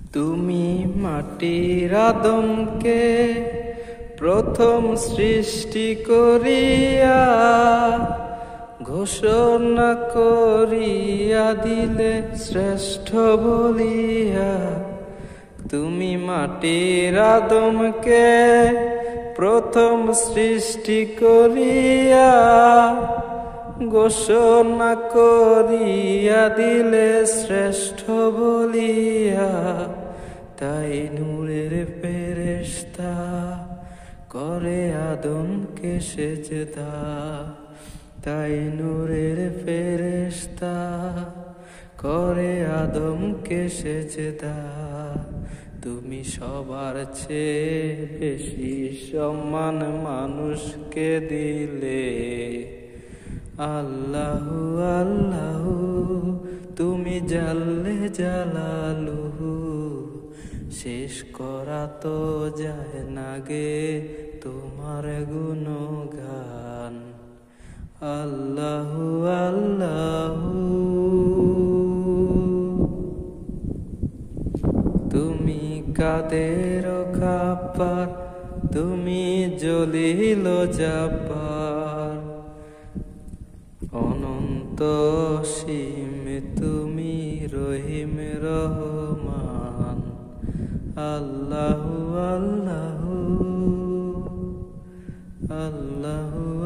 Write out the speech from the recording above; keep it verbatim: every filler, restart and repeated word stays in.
তুমি মাটির আদমকে প্রথম সৃষ্টি করিয়া ঘোষণা করিয়া দিলে শ্রেষ্ঠ বলিয়া। তুমি মাটির আদমকে প্রথম সৃষ্টি করিয়া ঘোষণা করিয়া দিলে শ্রেষ্ঠ বলিয়া। তাই নূরের ফেরেশতা করে আদমকে সেজদা, তাই নূরের ফেরেশতা করে আদমকে সেজদা। তুমি সবার চেয়ে বেশি সম্মান মানুষকে দিলে। আল্লাহু আল্লাহু তুমি জাল্লে জালালুহু, শেষ করা তো যায় না গে তোমার গুণগান। আল্লাহু আল্লাহু তুমি কাদের খাপার, তুমি জলিল জাব্বার, অনন্ত সীম তুমি রহিম রহমান। আল্লাহু আল্লাহু আল্লাহু